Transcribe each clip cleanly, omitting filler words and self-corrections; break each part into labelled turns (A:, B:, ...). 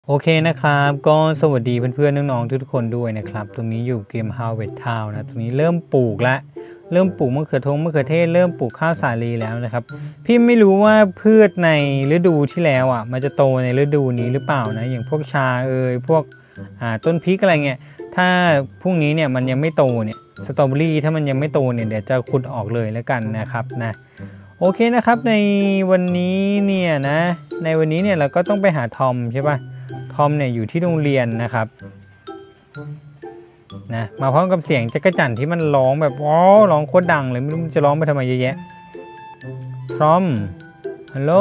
A: โอเคนะครับก็สวัสดีเพื่อนๆน้องๆทุกคนด้วยนะครับตรงนี้อยู่เกม Harvest Town นะตรงนี้เริ่มปลูกแล้วเริ่มปลูกมะเขือเทศเริ่มปลูกข้าวสาลีแล้วนะครับพี่ไม่รู้ว่าพืชในฤดูที่แล้วมันจะโตในฤดูนี้หรือเปล่านะอย่างพวกชาพวกต้นพริกอะไรเงี้ยถ้าพรุ่งนี้เนี่ยมันยังไม่โตเนี่ยสตรอเบอรี่ถ้ามันยังไม่โตเนี่ยเดี๋ยวจะขุดออกเลยแล้วกันนะครับนะโอเคนะครับในวันนี้เนี่ยเราก็ต้องไปหาทอมใช่ปะทอมเนี่ยอยู่ที่โรงเรียนนะครับนะมาพร้อมกับเสียงจักรจั่นที่มันร้องแบบว้าวร้องโคตรดังเลยไม่รู้จะร้องไปทำไมเยอะแยะทอมฮัลโหล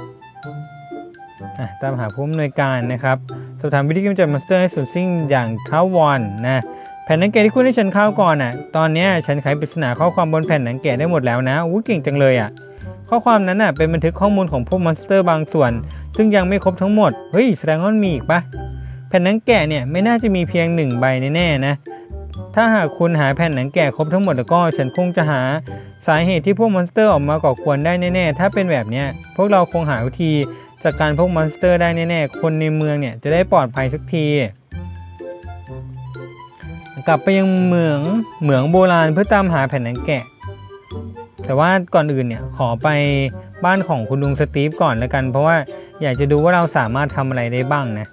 A: ตามหาผู้อำนวยการนะครับสอบถามวิธีกำจัดมอนสเตอร์ให้สุดสิ้นอย่างท้าวรนะแผ่นหนังแกะที่คุณให้ฉันเข้าก่อนตอนนี้ฉันไขปริศนาข้อความบนแผ่นหนังแกะได้หมดแล้วนะอู้เก่งจังเลยข้อความนั้นเป็นบันทึกข้อมูลของพวกมอนสเตอร์บางส่วนซึ่งยังไม่ครบทั้งหมดเฮ้ยแสดงว่ามีอีกปะแผ่นหนังแกะเนี่ยไม่น่าจะมีเพียง1 ใบแน่ๆนะถ้าหากคุณหาแผ่นหนังแกะครบทั้งหมดแล้วก็ฉันคงจะหาสาเหตุที่พวกมอนสเตอร์ออกมาก่อกวนได้แน่ๆถ้าเป็นแบบนี้พวกเราคงหาวิธีจัดการพวกมอนสเตอร์ได้แน่ๆคนในเมืองเนี่ยจะได้ปลอดภัยสักทีกลับไปยังเหมืองโบราณเพื่อตามหาแผ่นหนังแกะแต่ว่าก่อนอื่นเนี่ยขอไปบ้านของคุณลุงสตีฟก่อนแล้วกันเพราะว่าอยากจะดูว่าเราสามารถทำอะไรได้บ้างนะ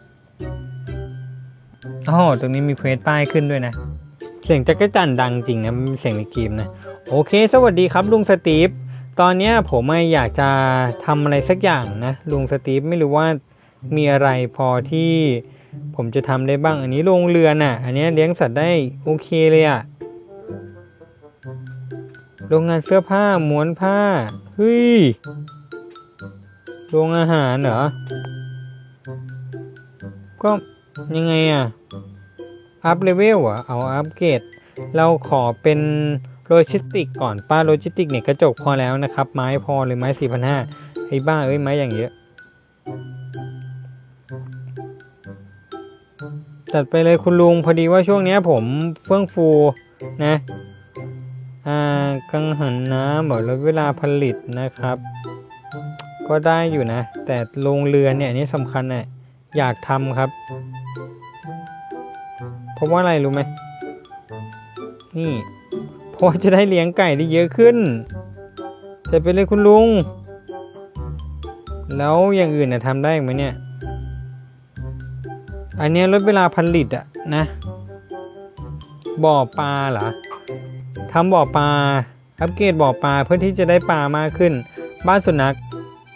A: ตรงนี้มีเควสป้ายขึ้นด้วยนะเสียงจักรจั่นดังจริงนะเสียงในเกมนะโอเคสวัสดีครับลุงสตีฟตอนนี้ผมอยากจะทำอะไรสักอย่างนะลุงสตีฟไม่รู้ว่ามีอะไรพอที่ผมจะทำได้บ้างอันนี้โรงเรือนอันนี้เลี้ยงสัตว์ได้โอเคเลยโรงงานเสื้อผ้าม้วนผ้าเฮ้ยโรงอาหารเหรอก็ยังไงอัพเลเวลเอาอัพเกรดเราขอเป็นโลจิสติกก่อนโลจิสติกเนี่ยกระจกพอแล้วนะครับไม้พอเลยไม้ 4,500ไอ้บ้าไม้อย่างเยอะตัดไปเลยคุณลุงพอดีว่าช่วงนี้ผมเฟื่องฟูนะกังหันน้ำลดเวลาผลิตนะครับก็ได้อยู่นะแต่โรงเรือนเนี่ยอันนี้สำคัญอยากทำครับเพราะว่าอะไรรู้ไหมนี่เพราะจะได้เลี้ยงไก่ได้เยอะขึ้นจะไปเลยคุณลุงแล้วอย่างอื่นทำได้ไหมเนี่ยอันนี้ลดเวลาผลิตนะบ่อปลาเหรอทำบ่อปลาอัปเกรดบ่อปลาเพื่อที่จะได้ปลามากขึ้นบ้านสุนัข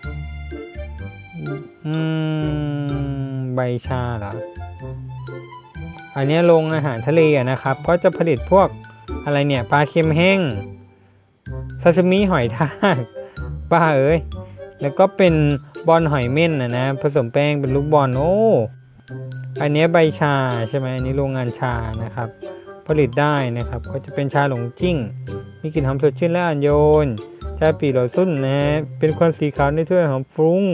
A: ใบชาเหรออันนี้โรงอาหารทะเลนะครับก็จะผลิตพวกอะไรเนี่ยปลาเค็มแห้งซาซิมิหอยทากบ้าแล้วก็เป็นบอลหอยเม่นนะผสมแป้งเป็นลูกบอลอันนี้ใบชาใช่ไหมอันนี้โรงงานชานะครับผลิตได้นะครับก็จะเป็นชาหลงจิ้งมีกลิ่นหอมสดชื่นและอ่อนโยนชาปีโรซุนนะเป็นควันสีขาวในถ้วยหอมฟรุ้ง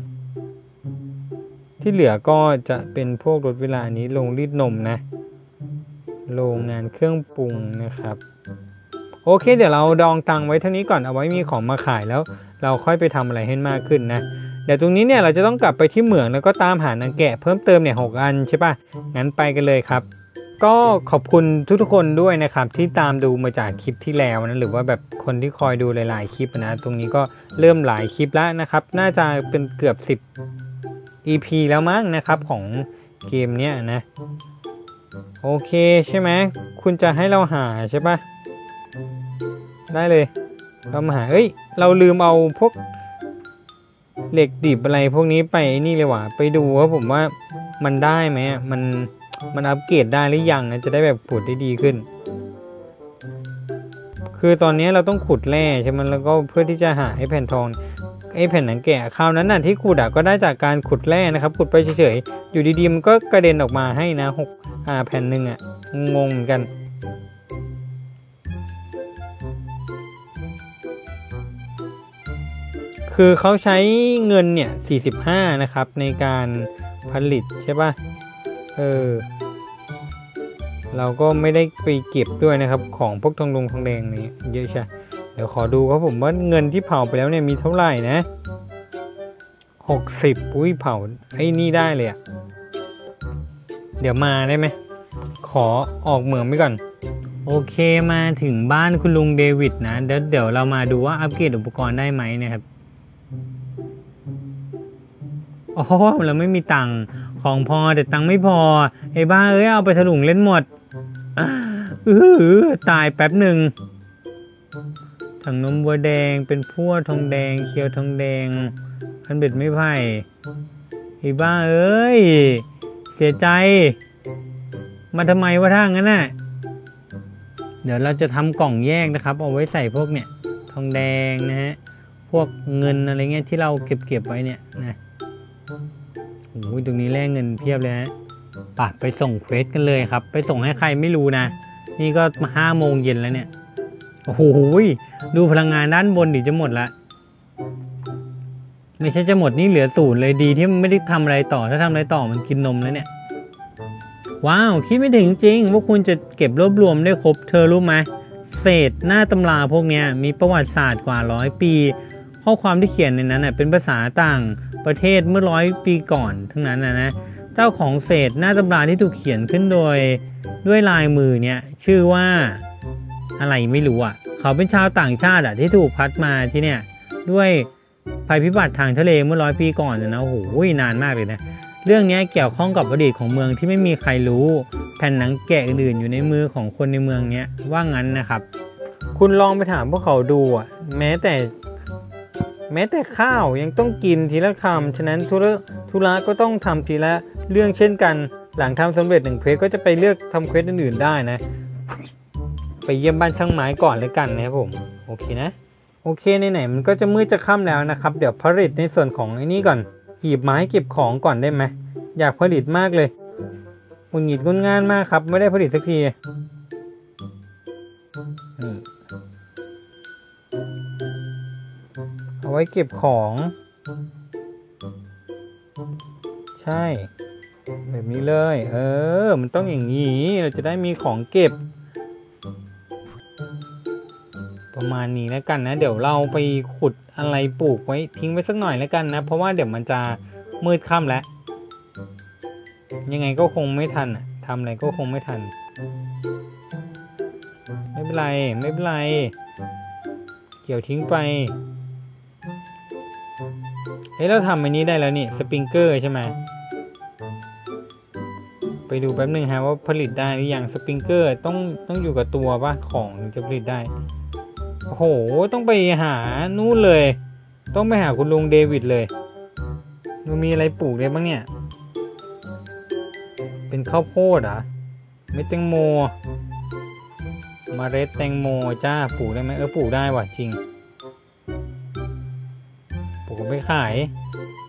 A: ที่เหลือก็จะเป็นพวกลดเวลานี้โรงรีดนมนะโรงงานเครื่องปรุงนะครับโอเคเดี๋ยวเราดองตังไว้เท่านี้ก่อนเอาไว้มีของมาขายแล้วเราค่อยไปทำอะไรให้มากขึ้นนะเดี๋ยวตรงนี้เนี่ยเราจะต้องกลับไปที่เหมืองแล้วก็ตามหานางแกะเพิ่มเติมเนี่ย6 อันใช่ป่ะงั้นไปกันเลยครับก็ขอบคุณทุกคนด้วยนะครับที่ตามดูมาจากคลิปที่แล้วนะหรือว่าแบบคนที่คอยดูหลายๆคลิปนะตรงนี้ก็เริ่มหลายคลิปแล้วนะครับน่าจะเป็นเกือบ10 EP แล้วมั้งนะครับของเกมเนี้ยนะโอเคใช่ไหมคุณจะให้เราหาใช่ปะได้เลยเรามาหาเราลืมเอาพวกเหล็กดิบอะไรพวกนี้ไปนี่เลยว่ะไปดูว่าผมว่ามันได้ไหมมันอัปเกรดได้หรือยังนะจะได้แบบขุดได้ดีขึ้นคือตอนนี้เราต้องขุดแร่ใช่ไหมแล้วก็เพื่อที่จะหาไอ้แผ่นทองไอ้แผ่นหนังแกะคราวนั้นที่ขุดก็ได้จากการขุดแร่นะครับขุดไปเฉยๆอยู่ดีๆมันก็กระเด็นออกมาให้นะแผ่นหนึ่งงงเหมือนกันคือเขาใช้เงินเนี่ย45นะครับในการผลิตใช่ป่ะเราก็ไม่ได้ไปเก็บด้วยนะครับของพวกทองแดงนี่เยอะใช่เดี๋ยวขอดูครับผมว่าเงินที่เผาไปแล้วเนี่ยมีเท่าไหร่นะ60เผาไอ้นี่ได้เลยเดี๋ยวมาได้ไหมขอออกเมืองไปก่อนโอเคมาถึงบ้านคุณลุงเดวิดนะเดี๋ยวเรามาดูว่าอัปเกรดอุปกรณ์ได้ไหมนะครับอ๋อเราไม่มีตังค์ของพอแต่ตังค์ไม่พอไอ้บ้าเอ้ยเอาไปถลุงเล่นหมดตายแป๊บหนึ่งถังนมวัวแดงเป็นพั่วทองแดงเคียวทองแดงคันเบ็ดไม่ไผ่ไอ้บ้าเอ้ยเสียใจมาทำไมวะท่างั้นน่ะเดี๋ยวเราจะทำกล่องแยกนะครับเอาไว้ใส่พวกเนี่ยทองแดงนะฮะพวกเงินอะไรเงี้ยที่เราเก็บไว้เนี่ยนะโอ้ยตรงนี้แลกเงินเพียบเลยฮะไปส่งเควสกันเลยครับไปส่งให้ใครไม่รู้นะนี่ก็5 โมงเย็นแล้วเนี่ยโอ้โหดูพลังงานด้านบนดิจะหมดละไม่ใช่จะหมดนี่เหลือ0เลยดีที่มันไม่ได้ทำอะไรต่อถ้าทำอะไรต่อมันกินนมแล้วเนี่ยว้าวคิดไม่ถึงจริงว่าคุณจะเก็บรวบรวมได้ครบเธอรู้ไหมเศษหน้าตำราพวกนี้มีประวัติศาสตร์กว่า100 ปีข้อความที่เขียนในนั้นเป็นภาษาต่างประเทศเมื่อ100 ปีก่อนทั้งนั้นนะเจ้าของเศษหน้าตำราที่ถูกเขียนขึ้นด้วยลายมือเนี่ยชื่อว่าอะไรไม่รู้เขาเป็นชาวต่างชาติที่ถูกพัดมาที่เนี่ยด้วยภัยพิบัติทางทะเลเมื่อ100 ปีก่อนนะโอ้โหนานมากเลยนะเรื่องนี้เกี่ยวข้องกับอดีตของเมืองที่ไม่มีใครรู้แผ่นหนังแกะอื่นอยู่ในมือของคนในเมืองนี้ว่างั้นนะครับคุณลองไปถามพวกเขาดูแม้แต่ข้าวยังต้องกินทีละคำฉะนั้นธุระก็ต้องทำทีละเรื่องเช่นกันหลังทำสำเร็จ1 เควสก็จะไปเลือกทำเควสอื่นๆได้นะไปเยี่ยมบ้านช่างไม้ก่อนเลยกันนะครับผมโอเคนะโอเคไหนๆมันก็จะมืดจะค่ำแล้วนะครับเดี๋ยวผลิตในส่วนของไอ้นี้ก่อนหีบไม้เก็บของก่อนได้ไหมอยากผลิตมากเลยหงุดหงิดงุนง่านมากครับไม่ได้ผลิตสักทีนี่เอาไว้เก็บของใช่แบบนี้เลยมันต้องอย่างนี้เราจะได้มีของเก็บประมาณนี้แล้วกันนะเดี๋ยวเราไปขุดอะไรปลูกไว้ทิ้งไว้สักหน่อยแล้วกันนะเพราะว่าเดี๋ยวมันจะมืดค่ำแล้วยังไงก็คงไม่ทันทำอะไรก็คงไม่ทันไม่เป็นไรเกี่ยวทิ้งไปเราทำอันนี้ได้แล้วนี่สปริงเกอร์ใช่ไหมไปดูแป๊บนึงว่าผลิตได้หรือยังสปริงเกอร์ต้องอยู่กับตัวป่ะของถึงจะผลิตได้โอ้โหต้องไปหานู่นเลยต้องไปหาคุณลุงเดวิดเลยมันมีอะไรปลูกได้บ้างเนี่ยเป็นข้าวโพดเม็ดแตงโมเมล็ดแตงโมจ้าปลูกได้ไหมปลูกได้ว่ะจริงปลูกไปขาย